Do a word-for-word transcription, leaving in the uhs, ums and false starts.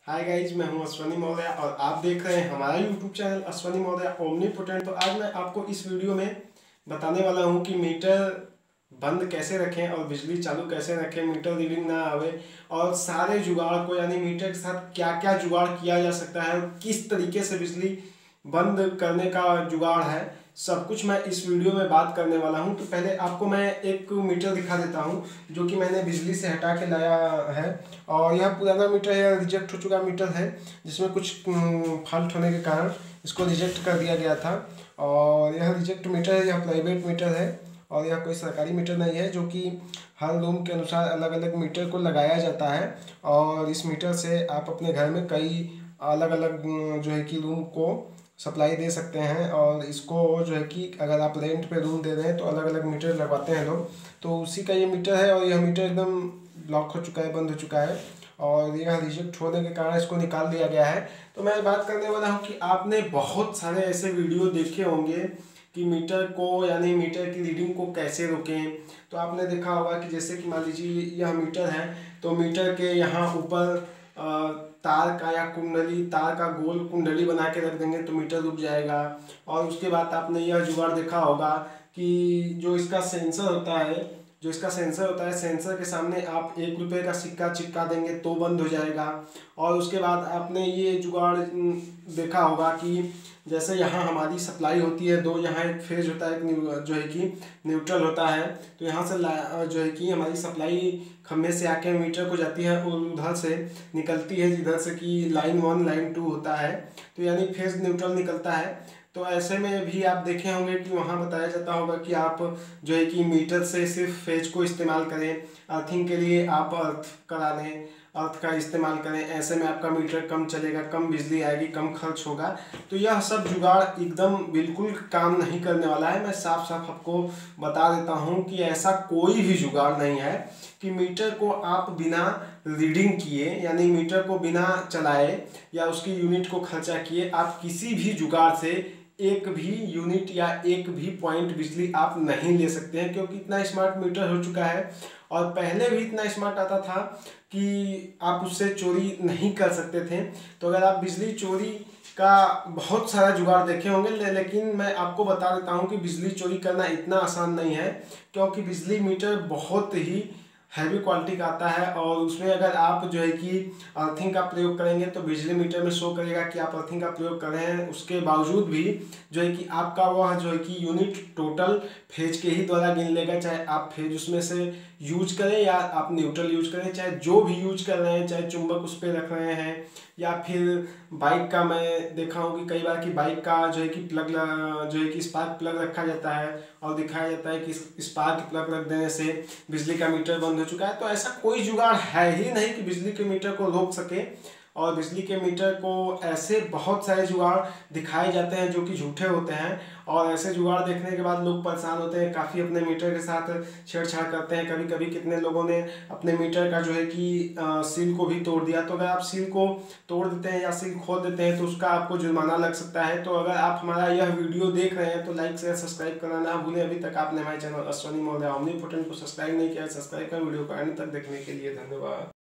Hi guys, मैं हूं अश्वनी मौर्य और आप देख रहे हैं हमारा YouTube channel Ashwani Maurya Omnipotent. तो आज मैं आपको इस वीडियो में बताने वाला हूं कि मीटर बंद कैसे रखें और बिजली चालू कैसे रखें, मीटर रीडिंग ना आवे, और सारे जुगाड़ को यानी मीटर के साथ क्या क्या जुगाड़ किया जा सकता है और किस तरीके से बिजली बंद करने का जुगाड़ है, सब कुछ मैं इस वीडियो में बात करने वाला हूं। तो पहले आपको मैं एक मीटर दिखा देता हूं जो कि मैंने बिजली से हटा के लाया है। और यह पुराना मीटर है, रिजेक्ट हो चुका मीटर है, जिसमें कुछ फॉल्ट होने के कारण इसको रिजेक्ट कर दिया गया था। और यह रिजेक्ट मीटर है, यह प्राइवेट मीटर है और यह कोई सरकारी मीटर नहीं है, जो कि हर रूम के अनुसार अलग अलग मीटर को लगाया जाता है। और इस मीटर से आप अपने घर में कई अलग अलग जो है कि रूम को सप्लाई दे सकते हैं। और इसको जो है कि अगर आप रेंट पे रूम दे रहे हैं तो अलग अलग मीटर लगवाते हैं लोग, तो उसी का ये मीटर है। और यह मीटर एकदम ब्लॉक हो चुका है, बंद हो चुका है और यह रिजेक्ट होने के कारण इसको निकाल दिया गया है। तो मैं बात करने वाला हूँ कि आपने बहुत सारे ऐसे वीडियो देखे होंगे कि मीटर को यानी मीटर की रीडिंग को कैसे रोकें। तो आपने देखा होगा कि जैसे कि मान लीजिए यह मीटर है, तो मीटर के यहाँ ऊपर तार का या कुंडली तार का गोल कुंडली बना के रख देंगे तो मीटर रुक जाएगा। और उसके बाद आपने यह जुगाड़ देखा होगा कि जो इसका सेंसर होता है जो इसका सेंसर होता है सेंसर के सामने आप एक रुपये का सिक्का चिपका देंगे तो बंद हो जाएगा। और उसके बाद आपने ये जुगाड़ देखा होगा कि जैसे यहाँ हमारी सप्लाई होती है दो, यहाँ एक फेज होता है, एक जो है कि न्यूट्रल होता है। तो यहाँ से जो है कि हमारी सप्लाई खम्भे से आके मीटर को जाती है और उधर से निकलती है जिधर से कि लाइन वन लाइन टू होता है, तो यानी फेज न्यूट्रल निकलता है। तो ऐसे में भी आप देखे होंगे कि वहाँ बताया जाता होगा कि आप जो है कि मीटर से सिर्फ फेज को इस्तेमाल करें, अर्थिंग के लिए आप अर्थ करा लें, अर्थ का इस्तेमाल करें। ऐसे में आपका मीटर कम चलेगा, कम बिजली आएगी, कम खर्च होगा। तो यह सब जुगाड़ एकदम बिल्कुल काम नहीं करने वाला है। मैं साफ साफ आपको बता देता हूँ कि ऐसा कोई भी जुगाड़ नहीं है कि मीटर को आप बिना रीडिंग किए यानी मीटर को बिना चलाए या उसकी यूनिट को खर्चा किए आप किसी भी जुगाड़ से एक भी यूनिट या एक भी पॉइंट बिजली आप नहीं ले सकते हैं, क्योंकि इतना स्मार्ट मीटर हो चुका है। और पहले भी इतना स्मार्ट आता था कि आप उससे चोरी नहीं कर सकते थे। तो अगर आप बिजली चोरी का बहुत सारा जुगाड़ देखे होंगे, ले, लेकिन मैं आपको बता देता हूं कि बिजली चोरी करना इतना आसान नहीं है, क्योंकि बिजली मीटर बहुत ही हैवी क्वालिटी का आता है। और उसमें अगर आप जो है कि अर्थिंग का प्रयोग करेंगे तो बिजली मीटर में शो करेगा कि आप अर्थिंग का प्रयोग कर रहे हैं। उसके बावजूद भी जो है कि आपका वह जो है कि यूनिट टोटल फेज के ही द्वारा गिन लेगा, चाहे आप फेज उसमें से यूज करें या आप न्यूट्रल यूज करें, चाहे जो भी यूज कर रहे हैं, चाहे चुंबक उस पर रख रहे हैं या फिर बाइक का मैं देखा हूँ कि कई बार कि बाइक का जो है कि प्लग जो है कि स्पार्क प्लग रखा जाता है और दिखाया जाता है कि स्पार्क प्लग रख देने से बिजली का मीटर बंद हो चुका है। तो ऐसा कोई जुगाड़ है ही नहीं कि बिजली के मीटर को रोक सके। और बिजली के मीटर को ऐसे बहुत सारे जुगाड़ दिखाए जाते हैं जो कि झूठे होते हैं, और ऐसे जुगाड़ देखने के बाद लोग परेशान होते हैं, काफ़ी अपने मीटर के साथ छेड़छाड़ करते हैं। कभी कभी कितने लोगों ने अपने मीटर का जो है कि सील को भी तोड़ दिया। तो अगर आप सील को तोड़ देते हैं या सील खोल देते हैं तो उसका आपको जुर्माना लग सकता है। तो अगर आप हमारा यह वीडियो देख रहे हैं तो लाइक शेयर सब्सक्राइब करना ना भूलें। अभी तक आपने हमारे चैनल अश्वनी मौर्य ओमनीपोटेंट को सब्सक्राइब नहीं किया, सब्सक्राइब कर वीडियो को अंत तक देखने के लिए धन्यवाद।